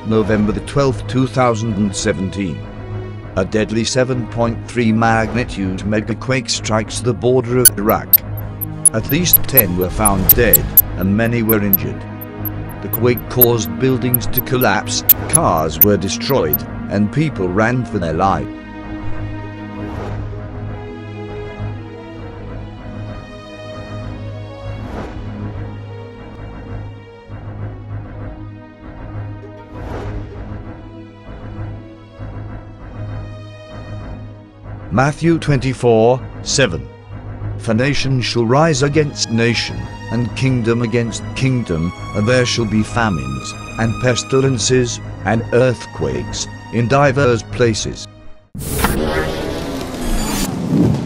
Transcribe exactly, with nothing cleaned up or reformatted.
November the twelfth two thousand seventeen. A deadly seven point three magnitude megaquake strikes the border of Iraq. At least ten were found dead, and many were injured. The quake caused buildings to collapse, cars were destroyed, and people ran for their lives. Matthew twenty-four, seven. For nation shall rise against nation, and kingdom against kingdom, and there shall be famines, and pestilences, and earthquakes, in divers places.